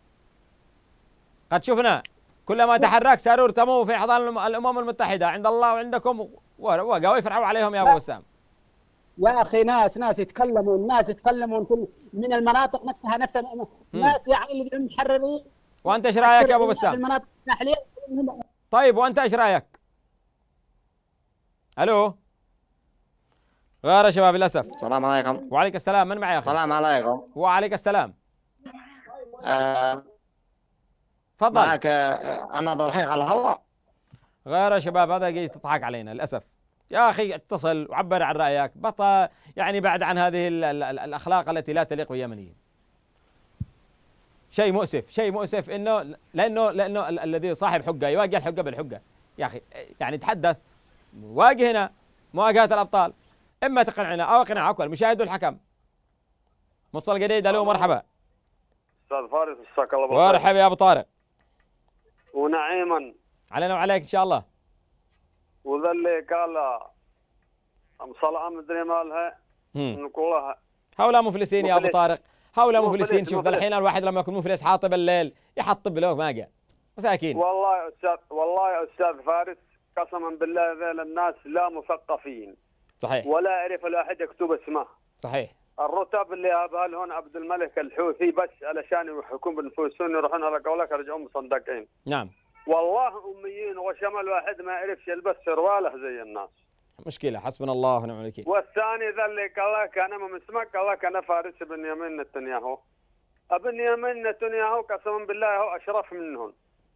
قد شفنا كلما تحرك صاروا يرتموا في احضان الامم المتحده. عند الله وعندكم وقعوا يفرعوا عليهم يا ابو بسام. يا اخي ناس ناس يتكلموا الناس يتكلموا من المناطق نفسها نفسها ناس يعني اللي محررين. وانت ايش رايك يا ابو بسام؟ المناطق الساحليه. طيب وانت ايش رايك؟ الو غير يا شباب للاسف. السلام عليكم. وعليك السلام. من معي يا اخي؟ السلام عليكم. وعليك السلام. آه تفضل. معك آه انا ضحيك على الهواء. غير يا شباب هذا جاي تضحك علينا للاسف. يا اخي اتصل وعبر عن رايك. بطل يعني بعد عن هذه ال ال ال الاخلاق التي لا تليق باليمنيين. شيء مؤسف شيء مؤسف انه لانه لانه الذي صاحب حجه يواجه الحجه بالحجه. يا اخي يعني تحدث واجهنا مواجهه الابطال. اما تقنعنا او اقنع اكل المشاهد والحكم. متصل جديد. الو مرحبا. استاذ فارس مساك الله بالخير. مرحبا يا ابو طارق. ونعيما علينا وعليك ان شاء الله. وذا اللي قال مصلعه مدري مالها نقولها هؤلاء مفلسين يا ابو طارق، هؤلاء مفلسين. مفلس شوف ذا الحين الواحد لما يكون مفلس حاطب الليل يحطب له ما قال مساكين. والله يا استاذ والله يا استاذ فارس قسما بالله ذيل الناس لا مثقفين صحيح ولا يعرف الواحد يكتب اسمه صحيح. الرتب اللي جابها لهون عبد الملك الحوثي بس علشان يحكون بنفوسهم يروحون على قولك يرجعون مصدقين. نعم والله اميين وشمل واحد ما يعرفش يلبس سرواله زي الناس. مشكله حسبنا الله ونعم الوكيل. والثاني ذا اللي قال لك انا من اسمك قال لك انا فارس بن يمين نتنياهو. ابن يمين نتنياهو قسما بالله هو اشرف منهم.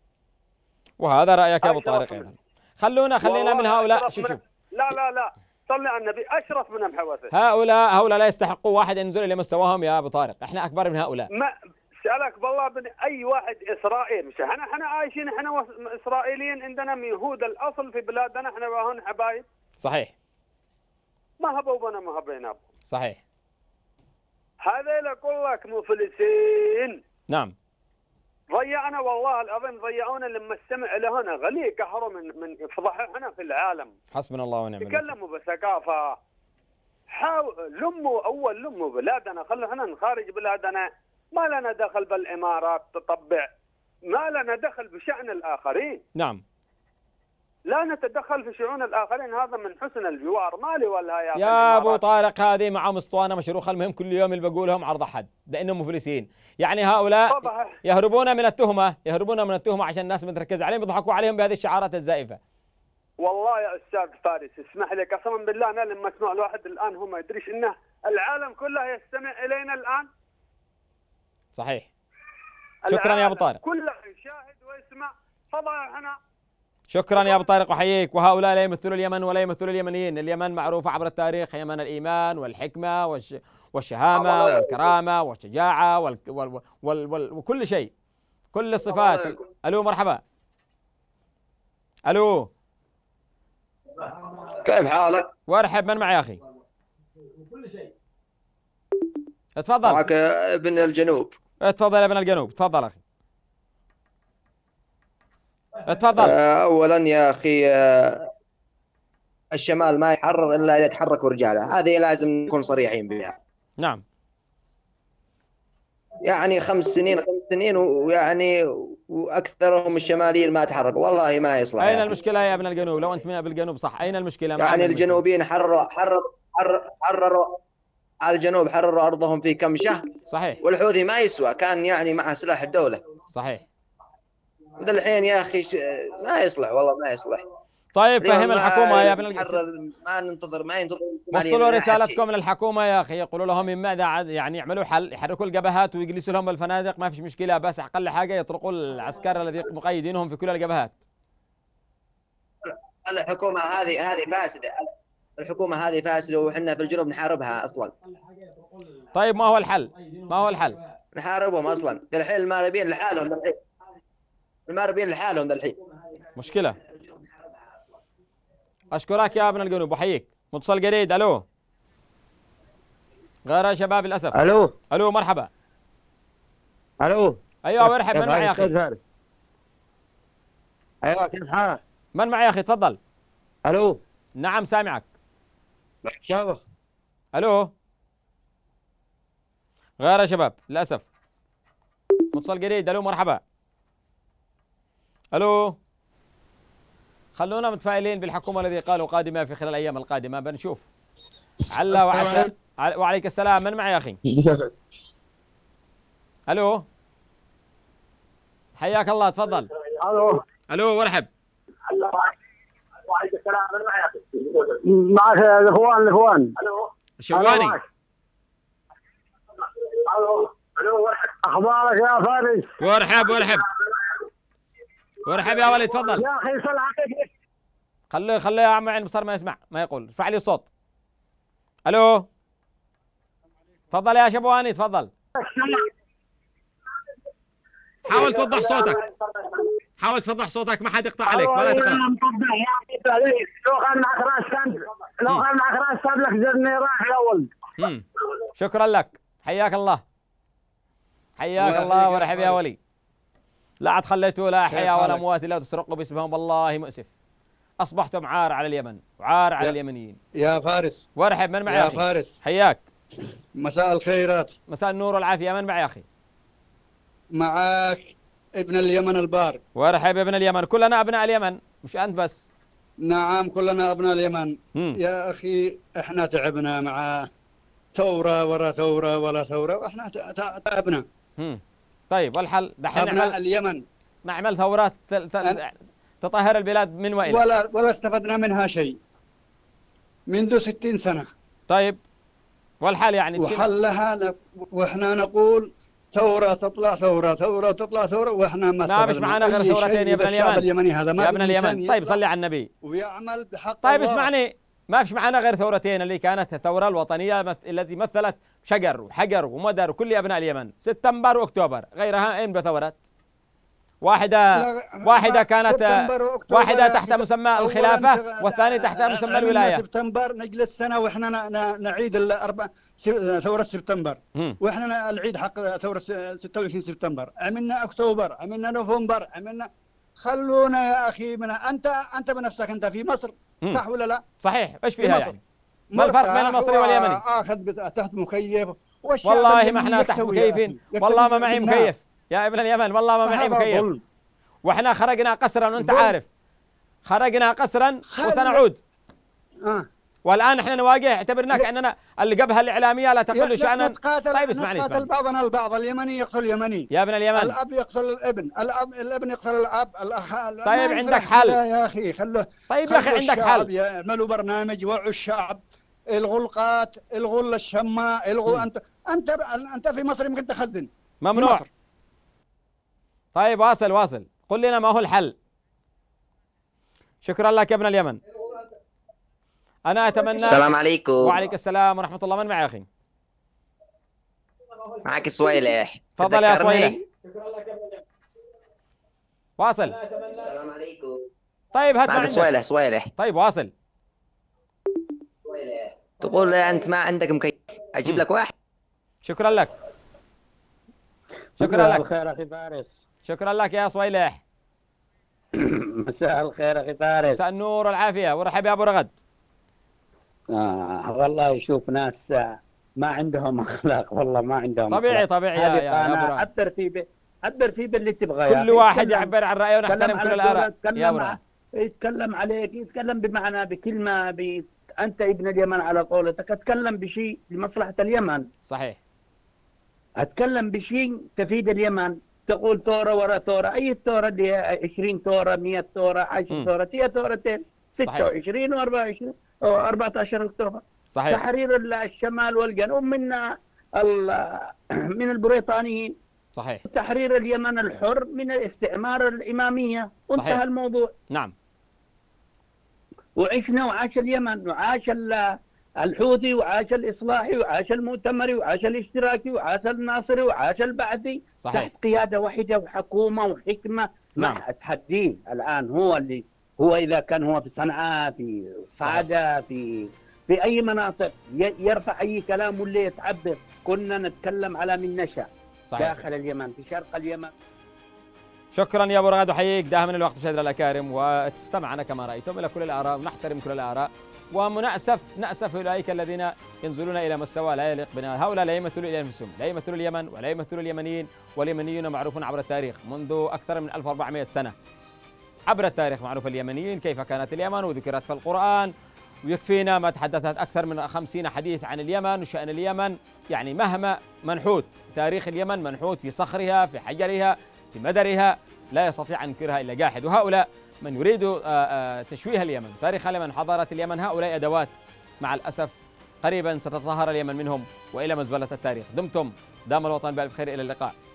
وهذا رايك يا ابو طارق ايضا. خلونا خلينا من هؤلاء. شوف شوف لا لا لا صلي على النبي اشرف منهم حوثه. هؤلاء هؤلاء لا يستحقوا واحد ينزل الى مستواهم يا ابو طارق، احنا اكبر من هؤلاء. ما سألك بالله بن اي واحد اسرائيل مش احنا احنا عايشين احنا اسرائيليين عندنا من يهود الاصل في بلادنا احنا وهون حبايب. صحيح. ما هبوا بنا ما هبينا. صحيح. هذيل اقول لك مفلسين. نعم. ضيعنا والله العظيم ضيعونا لما استمع لهنا غلي قهروا من من فضحنا في العالم. حسبنا الله ونعم الوكيل. تكلموا بثقافه. حاول لموا اول لموا بلادنا خلوا احنا نخارج بلادنا ما لنا دخل بالامارات تطبع ما لنا دخل بشأن الاخرين. نعم. لا نتدخل في شؤون الاخرين هذا من حسن الجوار مالي ولا يا يا ابو طارق هذه معهم اسطوانه مشروخه المهم كل يوم اللي بقولهم عرض احد لانهم مفلسين. يعني هؤلاء طبعا. يهربون من التهمه يهربون من التهمه عشان الناس ما تركز عليهم يضحكوا عليهم بهذه الشعارات الزائفه. والله يا استاذ فارس اسمح لي قسما بالله انا لما اسمع الواحد الان هو ما يدريش انه العالم كله يستمع الينا الان. صحيح. شكرا يا ابو طارق. كله يشاهد ويسمع فضحنا. شكرا يا ابو طارق وحييك. وهؤلاء لا يمثلوا اليمن ولا يمثلوا اليمنيين، اليمن معروفه عبر التاريخ يمن الايمان والحكمه والش... والشهامه والكرامه والشجاعه وال... وال... وال... وال... وكل شيء كل الصفات. الو مرحبا. الو كيف حالك؟ وارحب من معي يا اخي؟ اتفضل. معك ابن الجنوب. اتفضل يا ابن الجنوب تفضل اخي. اتفضل. اولا يا اخي الشمال ما يحرر الا اذا يتحركوا رجاله، هذه لازم نكون صريحين بها. نعم. يعني خمس سنين خمس سنين ويعني واكثرهم الشماليين ما تحركوا والله ما يصلح. اين المشكله يا ابن الجنوب؟ لو انت من ابن الجنوب صح اين المشكله؟ يعني الجنوبيين حرروا حرروا حرروا حرروا على الجنوب حرروا ارضهم في كم شهر. صحيح. والحوثي ما يسوى كان يعني مع سلاح الدوله. صحيح. ذا الحين يا اخي ما يصلح والله ما يصلح. طيب فهم الحكومه يا ابن الجنوب. ما ننتظر ما ينتظر. وصلوا رسالتكم للحكومه يا اخي يقولوا لهم من ماذا يعني يعملوا حل يحركوا الجبهات ويجلسوا لهم بالفنادق ما فيش مشكله بس اقل حاجه يطرقوا العسكر الذي مقيدينهم في كل الجبهات. الحكومه هذه هذه فاسده. الحكومه هذه فاسده وحنا في الجنوب نحاربها اصلا. طيب ما هو الحل؟ ما هو الحل؟ نحاربهم اصلا. الحين المغربيين لحالهم الحين. المغربيين لحالهم ذا الحين. مشكلة. أشكرك يا ابن الجنوب وحييك. متصل جديد. ألو. غير يا شباب للأسف. ألو. ألو مرحبا. ألو. أيوه مرحبا من معي يا أخي؟ أيوه كيف حالك؟ من معي يا أخي تفضل. ألو. نعم سامعك. شابخ. ألو. غير يا شباب للأسف. متصل جديد. ألو مرحبا. الو. خلونا متفائلين بالحكومه الذي قالوا قادمه في خلال الايام القادمه بنشوف. علا وعسى. وعليك السلام من معي يا اخي؟ الو. حياك الله تفضل. الو. الو مرحب. وعليك السلام من معي يا اخي؟ معك الاخوان الاخوان. الو. شواني. الو. الو اخبارك يا فارس؟ وارحب وارحب. وارحب يا ولد تفضل. يا اخي صل عليك. خليه خليه يا عم عين بصر ما يسمع ما يقول ارفع لي الصوت. الو. تفضل يا شبواني تفضل. حاول توضح صوتك. حاول توضح صوتك ما حد يقطع عليك ولا تقطع. لو كان معك راس سند لو كان معك راس سند لك زرني راح يا ولد. امم شكرا لك حياك الله. حياك الله وارحب يا ولي. لا عاد خليتوا لا أحياء ولا أموات لا تسرقوا باسمهم، والله مؤسف. أصبحتم عار على اليمن وعار على اليمنيين. يا فارس وارحب، من معي يا أخي؟ فارس حياك. مساء الخيرات. مساء النور والعافية، من معي أخي؟ معك ابن اليمن البار. وارحب ابن اليمن، كلنا أبناء اليمن مش أنت بس. نعم كلنا أبناء اليمن. مم. يا أخي إحنا تعبنا مع ثورة ورا ثورة ولا ثورة، وإحنا تعبنا. مم. طيب والحل دحين أبناء نعمل اليمن نعمل ثورات تطهر البلاد من وإلى؟ ولا ولا استفدنا منها شيء منذ ستين سنة. طيب والحل يعني وحلها ل... وإحنا نقول ثورة تطلع ثورة، ثورة تطلع ثورة، وإحنا ما ما مش معنا غير ثورتين يا ابن اليمن. اليمني هذا ما يا ابن اليمن، طيب صلي على النبي ويعمل بحق طيب الله. اسمعني، ما فيش معنا غير ثورتين، اللي كانت الثورة الوطنية التي مثلت شجر وحجر ومدر وكل أبناء اليمن، سبتمبر وأكتوبر، غيرها أين بثورات؟ واحدة واحدة كانت واحدة تحت مسمى الخلافة والثانية تحت مسمى الولاية. سبتمبر نجلس سنة وإحنا نعيد الأربع ثورة سبتمبر، وإحنا العيد حق ثورة ستة وعشرين سبتمبر، عملنا أكتوبر، عملنا نوفمبر، عملنا. خلونا يا أخي من أنت أنت بنفسك أنت في مصر صح ولا لا؟ صحيح، إيش فيها يعني؟ ما الفرق بين المصري واليمني؟ آخذ تحت مكيف. والله ما احنا تحت مكيفين، والله ما معي مكيف يا ابن اليمن، والله ما معي مكيف. واحنا خرجنا قسرا وانت عارف، خرجنا قسرا وسنعود. آه. والان احنا نواجه، اعتبرنا كاننا الجبهه الاعلاميه لا تقل شانا. طيب اسمعني نقاتل بعضنا البعض، اليمني يقتل اليمني يا ابن اليمن، الاب يقتل الابن، الاب الابن يقتل الاب، الاخ. طيب عندك حل يا اخي خلوه. طيب يا اخي عندك حل، يعملوا برنامج يوعوا الشعب، الغوا القات، الغوا الشماء، الغوا. انت انت انت في مصر يمكن تخزن ممنوع. طيب واصل واصل، قل لنا ما هو الحل. شكرا لك يا ابن اليمن. أنا أتمنى. السلام عليكم. وعليك السلام ورحمة الله. من معي أخي؟ معك صويلح. تفضل يا صويلح. واصل. السلام عليكم. طيب هات معك صويلح صويلح. طيب واصل. تقول أنت ما عندك مكيف، أجيب لك واحد. شكرا لك. شكرا لك. مساء الخير أخي فارس. شكرا لك يا صويلح. مساء الخير أخي فارس. مساء النور والعافية، ورحب يا أبو رغد. آه والله يشوف ناس ما عندهم أخلاق، والله ما عندهم طبيعي أخلاق. طبيعي يا, يا, يا أبو رغد. عبر فيه عبر فيه باللي تبغاه، كل واحد يعبر عن رأيه ونحترم كل الآراء يا أبو رغد. يتكلم عليك، يتكلم بمعنى بكلمة ب... أنت ابن اليمن على قولتك، أتكلم بشيء لمصلحة اليمن. صحيح. أتكلم بشيء تفيد اليمن. تقول ثورة ورا ثورة، أي ثورة اللي عشرين ثورة، مئة ثورة، عشر ثورة، هي ثورتين، ستة وعشرين وأربعة وعشرين أو أربعة عشر أكتوبر. صحيح. تحرير الشمال والجنوب من من البريطانيين. صحيح. تحرير اليمن الحر من الاستعمار الإمامية، وانتهى الموضوع. نعم. وعشنا وعاش اليمن، وعاش الحوثي، وعاش الإصلاحي، وعاش المؤتمري، وعاش الاشتراكي، وعاش الناصري، وعاش البعثي. صحيح. تحت قيادة واحدة وحكومة وحكمة. نعم. مع تحديه الآن هو اللي هو إذا كان هو في صنعاء، في صعدة، في في أي مناطق يرفع أي كلام واللي يتعبر. كنا نتكلم على من نشأ داخل اليمن، في شرق اليمن. شكرا يا ابو رغد، احييك دائما الوقت مشاهدينا الاكارم، واستمعنا كما رايتم الى كل الاراء ونحترم كل الاراء، ونأسف نأسف اولئك الذين ينزلون الى مستوى لا يليق بنا. هؤلاء لا يمثلوا الى انفسهم، لا يمثلوا اليمن ولا يمثلوا اليمنيين، واليمنيون معروفون عبر التاريخ منذ اكثر من ألف وأربعمئة سنه. عبر التاريخ معروف اليمنيين كيف كانت اليمن، وذكرت في القرآن، ويكفينا ما تحدثت أكثر من خمسين حديث عن اليمن وشأن اليمن. يعني مهما منحوت تاريخ اليمن، منحوت في صخرها، في حجرها، في مدرها، لا يستطيع أن ينكرها إلا جاحد. وهؤلاء من يريد تشويه اليمن، تاريخ اليمن، حضارة اليمن، هؤلاء أدوات مع الأسف قريبا ستتطهر اليمن منهم وإلى مزبلة التاريخ. دمتم دام الوطن بألف خير، إلى اللقاء.